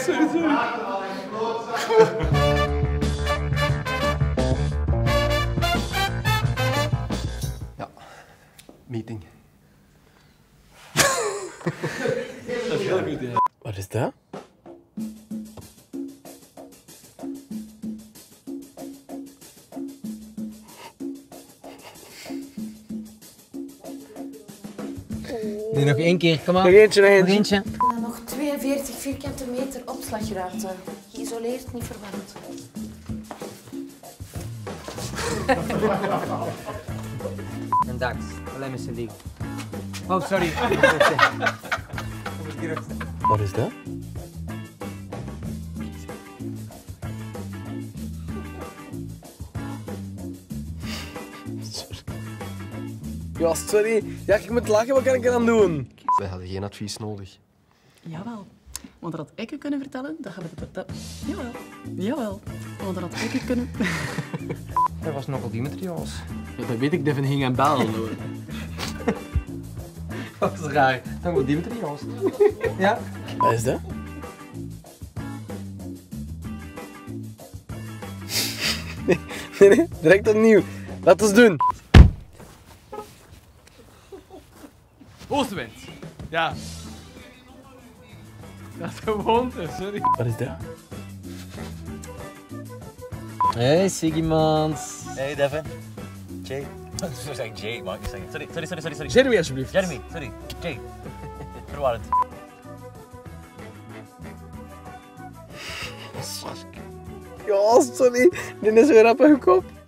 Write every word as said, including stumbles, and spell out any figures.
sorry, sorry. Ja, meeting. Dat is heel goed, ja. Wat is dat? Nu nog één keer, kom maar. Nog eentje, nog eentje. Nog eentje. En dan nog tweeënveertig vierkante meter opslagruimte. Geïsoleerd, niet verwarmd. Een dax. Alleen met zijn ding. Oh, sorry. Wat is dat? Ja, sorry. Ja, ik moet lachen. Wat kan ik eraan doen? Wij hadden geen advies nodig. Jawel. Want dat had ik u kunnen vertellen, dat gaat het... dat- Jawel. Jawel. Want dat had ik u kunnen... Dat was nogal Dimitrios. Ja, dat weet ik, Devin ging aan bellen. Dat is raar. Dat was Dimitrios. Ja? Wat is dat? Nee, nee, nee, direct opnieuw. Laat ons doen. Oostenwind. Ja. Dat is gewoonte, sorry. Wat is dat? Hey, Sigimans. Hey Devin. Jay. Zo zeg ik Jay, maar ik zeg het. Sorry, sorry, sorry, sorry. sorry. Jeremy, alsjeblieft. Jeremy, sorry. Jay. Verwarrend. Ja, sorry. Dit is weer op een kop.